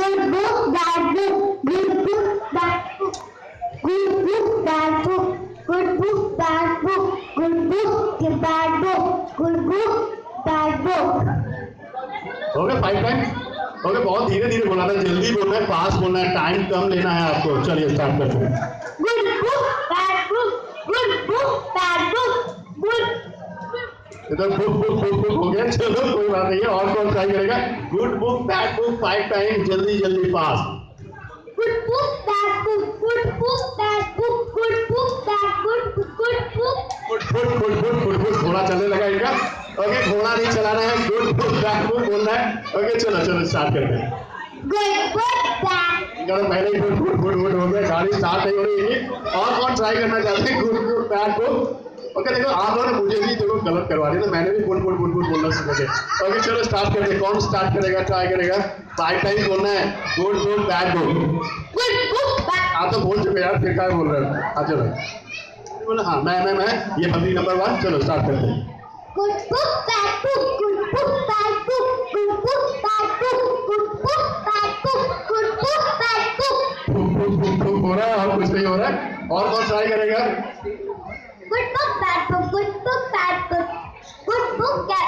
good book, bad book, good book, bad book, good book, bad book, good book, bad book, good book, bad book, good book, bad book. हो गया 5 time? हो गया, बहुत धीरे धीरे बोलना था, जल्दी बोलना है, फास्ट बोलना है, टाइम कम लेना है आपको। चलिए स्टार्ट करते हैं। Good book, bad book, good book, bad book, good. इधर बुक बुक बुक बुक हो गया, चलो कोई बात नहीं है। और कौन ट्राई करेगा? Good book bad book 5 time, जल्दी जल्दी fast. Good book, bad book, good book, bad book, good book, bad book, good book. Good good good good good good, घोड़ा चलने लगा इनका। ओके, घोड़ा नहीं चलाना है, गुड बुक बैड बुक बोलना है। ओके चलो चलो स्टार्ट करते हैं। Good book, bad. इन्होंने पहले ही गुड गुड गुड गुड हो गया, गाड़ी स्टार्ट नहीं हो रही है। और कौन ट्राई करना चाहते हैं? Good good bad book. Okay देखो, आप लोगों ने मुझे भी देखो गलत करवा दिया, तो मैंने भी गुड गुड गुड गुड बोलना सीखा है। ओके चलो स्टार्ट करते हैं। कौन स्टार्ट करेगा, ट्राई करेगा? 5 टाइम बोलना है, good good bad book. Good book, bad. आप तो बोल चुके यार, फिर क्या बोल रहे हो? हाँ चलो बोलो। हाँ मैं ये बंदी नंबर 1। चलो स्टार्ट करते हैं। Good book, bad book, good book, bad book, good book, bad book, good book, bad book, good book, bad book. फुक फुक फुक फुक हो रहा है और कुछ नहीं हो रहा है। और कौन ट्राई करेगा? Good book, bad book, good book, bad book, good book, bad.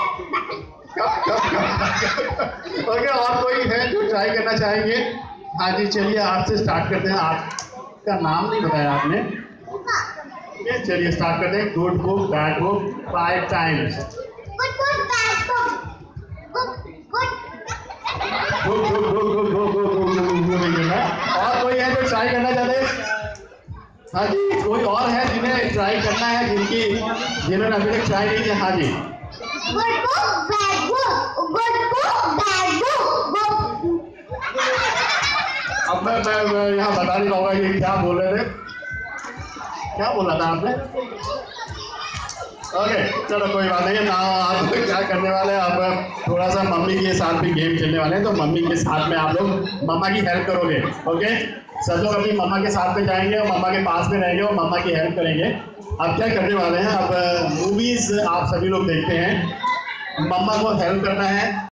Okay, और कोई है जो ट्राई करना चाहेंगे? हाँ जी चलिए, आपसे स्टार्ट करते हैं। आपका नाम नहीं बताया आपने। चलिए स्टार्ट करते हैं। Good book bad book 5 times. Good book, bad book, good, good. Good good good good good good good good. और कोई है जो ट्राई करना चाहते हैं? हाँ जी, कोई और है जिन्हें ट्राई करना है, जिन्होंने अभी तक ट्राई नहीं किया? हाँ जी। Good book, bad book, good book, bad book, good. अब मैं यहाँ बता नहीं पाऊंगा ये क्या बोल रहे थे। क्या बोला था आपने? ओके चलो कोई बात नहीं है ना। आप क्या करने वाले हैं? आप थोड़ा सा मम्मी के साथ भी गेम खेलने वाले हैं, तो मम्मी के साथ में आप लोग मम्मा की हेल्प करोगे। ओके, सब लोग अपनी मम्मा के साथ में जाएंगे और मम्मा के पास में रहेंगे और मम्मा की हेल्प करेंगे। अब क्या करने वाले हैं? अब मूवीज आप सभी लोग देखते हैं, मम्मा को हेल्प करना है।